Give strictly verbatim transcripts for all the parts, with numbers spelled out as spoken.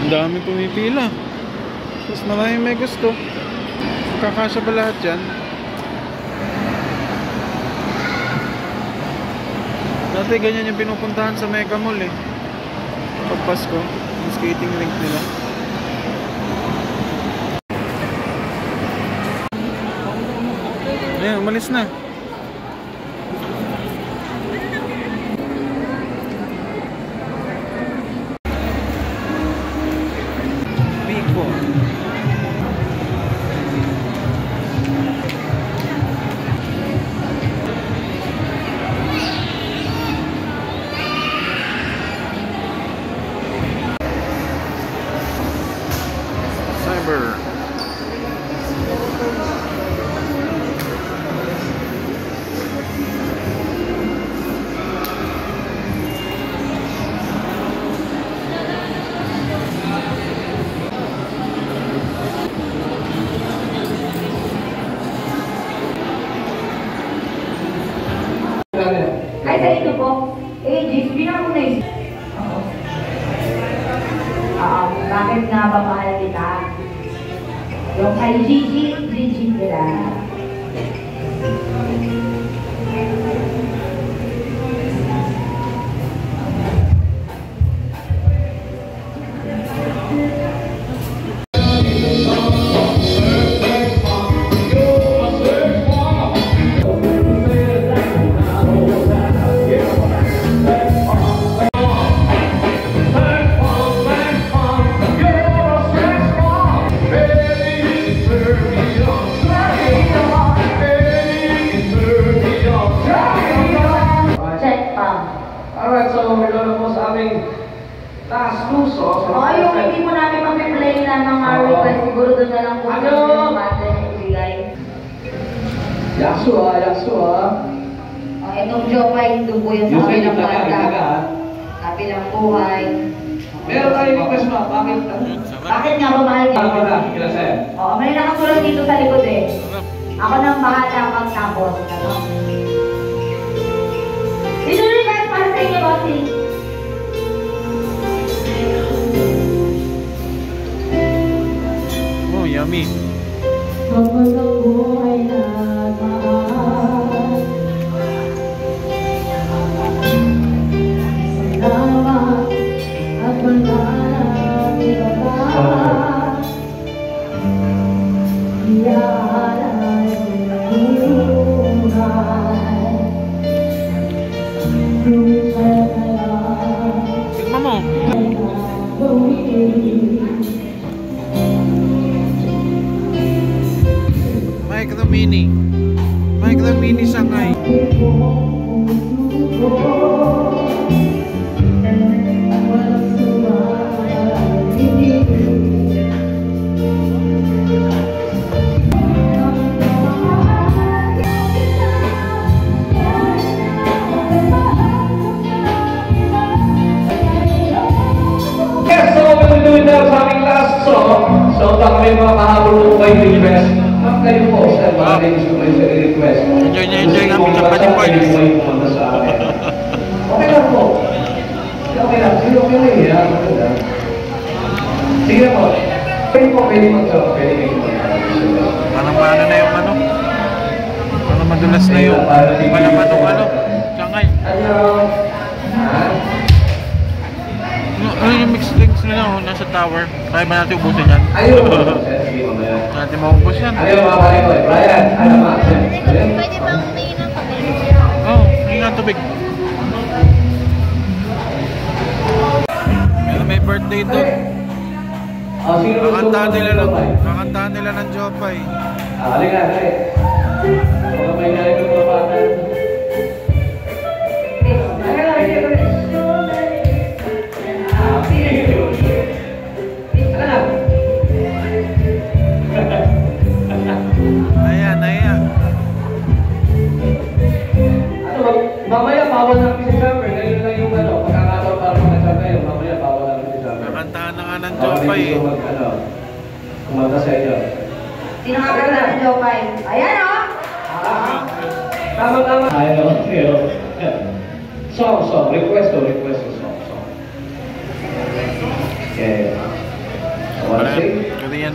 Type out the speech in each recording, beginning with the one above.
Ang dami pumipila. Mas maraming may gusto. Kakasya ba lahat yan? Dati ganyan yung pinupuntahan sa Mega Mall eh. Pag Pasko, yung skating rink nila. Ayan, umalis na. Biko. Cyber. Ay, sa ito po, eh, G C, na mo na isip. Oo, bakit nga ba mahal kita? Yung kay Gigi, Gigi nila. Alright, so we're gonna po sa aming last two songs. Oo, yung hindi mo namin mag-play na mga request, siguro doon na lang po sa yung bata na ibigay. Yakso ah, yakso ah. O, itong Jopay, doon po yung sa kapilang bata. Kapilang buhay. Meron tayo request mo, bakit? Bakit nga ba mahal niya? Bakit na, kila sa'yo? Oo, may nakatulog dito sa likod eh. Ako nang bahala pagtapos. Ano? Dito rin guys, para sa inyo, bossing. Oh, yummy. Kapag ang buhay na mahal, salamat at mananang ibaba, iyaalay ang buhay. Tignan mo. Micro Mini. Micro Mini Shanghai. So, baka may mga kahabol po kayo request. Ma'am kayo po, sir, mga ladies ko kayo sa request. Enjoy na enjoy namin sa Pati Points. Okay lang po. Okay lang. Sige, okay lang yan. Sige po. Pwede po, pwede mag-talk. Pwede kayo mag-talk. Parang paano na yung ano? Parang madulas na yung panamanong ano? Shanghai. Ano? Ha? Ano, ano yung mixed drinks nila oh, nasa tower? Kaya ba natin ubusin yan? Ayaw po. Sige, mamaya. Natin maubos yan. Ayaw mga pare ko eh. Brian, ano ma? Pwede bang umiin ng pagkain? Oo, oh, hindi nga tubig. Pero may birthday doon. Kakantahan nila ng, kakantahan nila ng Jopay. Ah, halika, halika. Mga may galing ng mga bata. Ayan, ayan. Ano, mamaya bawal ng December. Ngayon lang yung ano, pagkakataon para mag-asal kayo. Mamaya bawal ng December. Kakantahan na nga ng Jopay eh. Kumanta sa inyo. Sino nga kanta ng Jopay? Ayan o! Tama, tama. Ayaw, ayaw. Song, song. Request o, request o, song, song. Okay.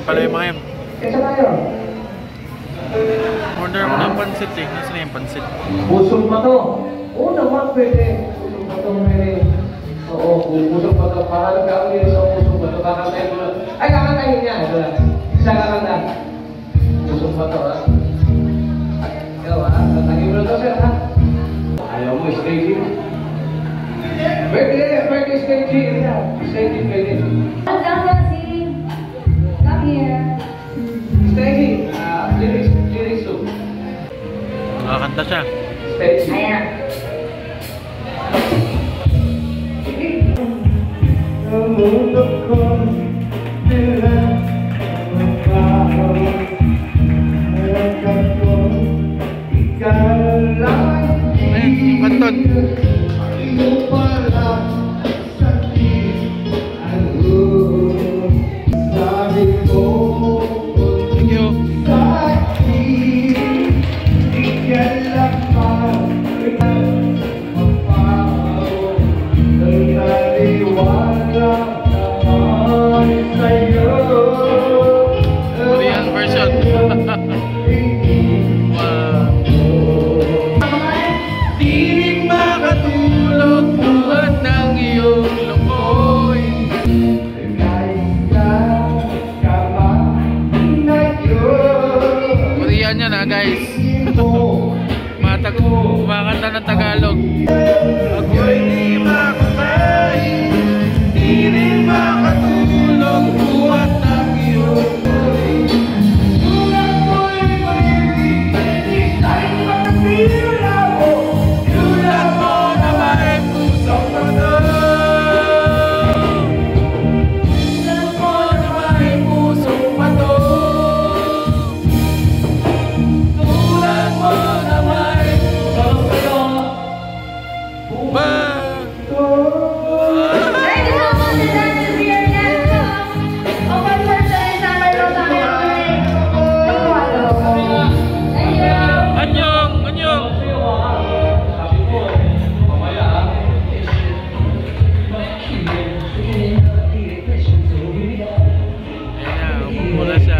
pala yung mga yan. Kesa tayo. Order mo ng pansit eh. Nasaan na yung pansit? Busog pa to. Oo naman, pwede. Busog pa to, pwede. Oo, busog pa to. Pakalog ka ulit sa busog pa to. Kakantayin mo lang. Ay, kakantayin niya. Ito lang. Isa kakanta. Busog pa to, ha? Ikaw, ha? Kakantayin mo lang to, sir, ha? Ayaw mo, staging. Pwede, pwede staging. Staging, pwede. Come here. Staging. Ah, lyrics, lyrics to. Nakakanta siya. Staging. Ayan. Ayun, yung kanton. Thank you. Korean version. Wow. Di makatulog buhat ng iyong lukoy. Korean yan ha guys. Matag kumakanta ng Tagalog. Ako'y di makakain, di rin makatulog buhat ng iyong lukoy. Tulad mo'y marinig, di tayo makapila mo. Tulad mo na may pusong pato. Tulad mo na may pusong pato. Tulad mo na may pusong pato. Ba- Thank you so much, that is your next song. Open for choice number two sa aking opening. Thank you. Anyong! Anyong! Ayan na, umumula siya.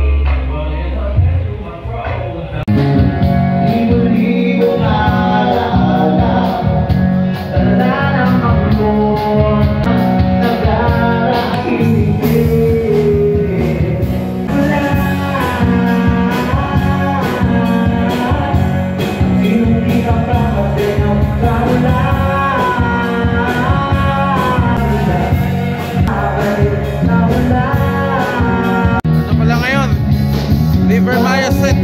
Ano pala ngayon? River Maya set.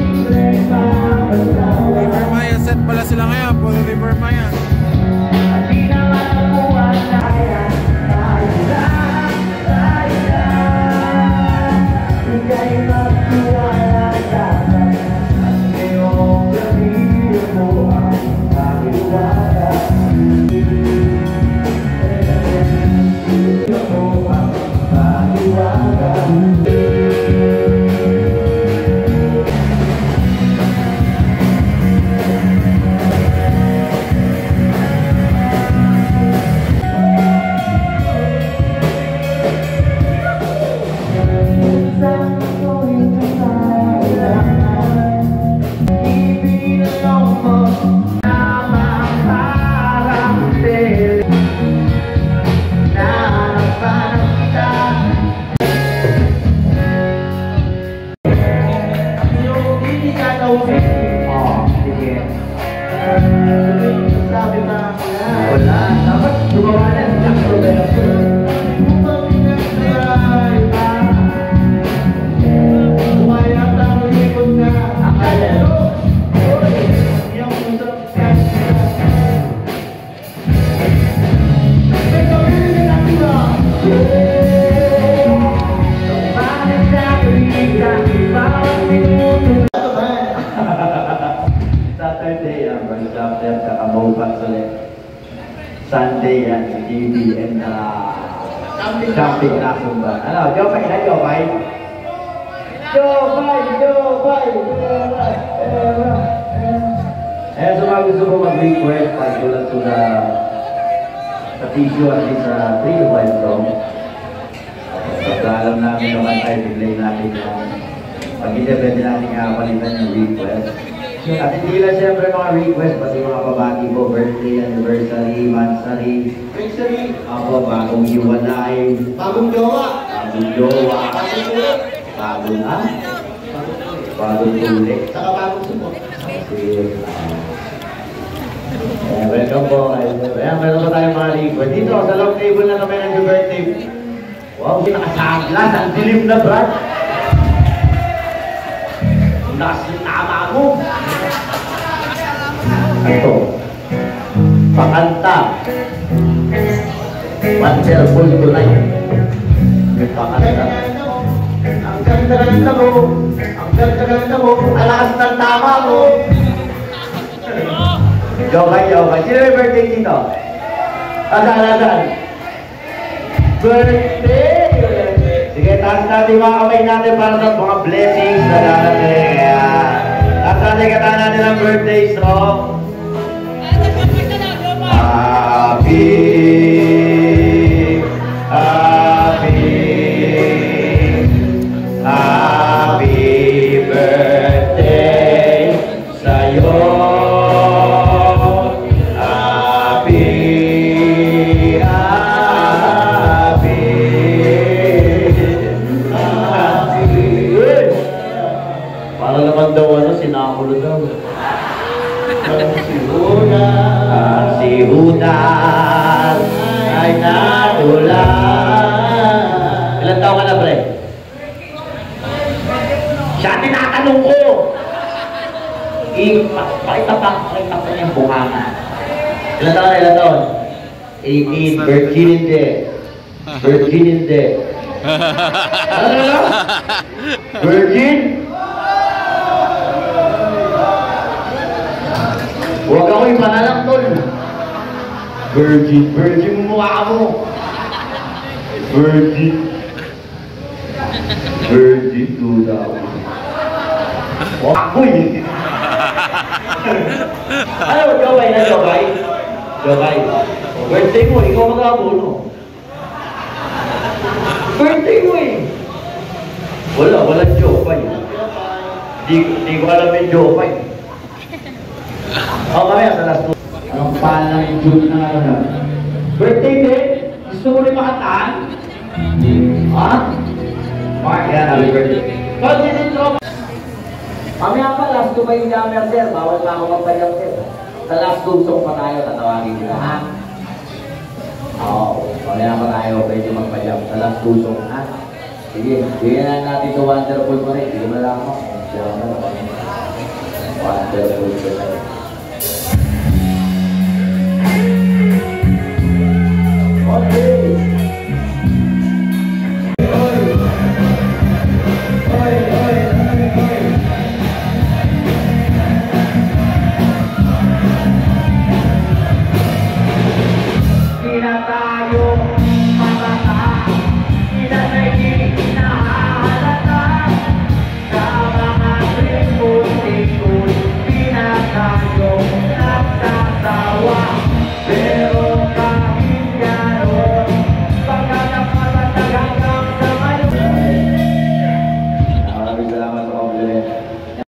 River Maya set pala sila ngayon. Puro River Maya. Saturday ang uh, chapter sa Kamaupat ulit. Sunday yan, si T V and uh, camping na sumba. Ano, Jopay na Jopay? Jopay, Jopay, Jopay. Eh, so mga gusto ko mag-request pagkulat ko sa sa tissue at least sa three to five songs. Basta alam namin naman tayo, bigay natin yan. Pag hindi, pwede natin nga palitan yung request. At hindi lang siyempre mga request, pati mga babati ko, birthday, anniversary, monthsary. Anniversary. Ako, bagong hiwalay. Bagong jowa. Bagong jowa. Bagong na. Bagong tulik. Saka bagong sumo. Eh, welcome po. Ayan, meron pa tayong mga request. Dito, sa long table na kami ng birthday. Wow, nakasaglas. Ang dilim na, Brad. Nasa tama mo. Ito. Pakanta. Wonderful tonight. Pakanta. Ang ganda-ganda mo. Ang ganda-ganda mo. Ang lakas ng tama mo. Jokay, jokay. Sino may birthday dito? Asan, asan? Birthday! Sige, taas natin mga kamay natin para sa mga blessings na darating. Ayan. Taas natin kataan natin ang birthday song. Happy, happy, happy birthday sa'yo. Happy, happy, happy. Para naman daw ano, sinakulo daw. Ang sihunan ay nadulas. Ilan taon ka na, pre? Siya tinatanong ko. Pakita pa, pakita pa niyang bunganga. Ilan taon na, ilan taon? eighteen, virgin hindi. Virgin hindi. Ano na? Virgin? Huwag ako yung panalang, tol. Virgin, virgin mo mukha mo. Virgin. Virgin, tula ako. Huwag ako yun. Ano, Jokay na, Jokay? Jokay. Birthday mo, ikaw mag-abono. Birthday mo eh. Wala, walang Jokay. Di, di ko alam yung Jokay. O, kaya sa last two. Anong pala yung June na ano na? Birthday din? Gusto mo rin makataan? Ha? Mark, yan, happy birthday. Tol, din yung tropa. Mamaya pa, last two ba yung jammer, sir? Bawal pa ako magpayang, sir. Sa last two song pa tayo, tatawagin ko, ha? Oo, mamaya pa tayo, pwede magpayang. Sa last two song, ha? Sige, bigyan na natin ito wonderful pa rin. Hindi mo lang ako. Wonderful pa rin.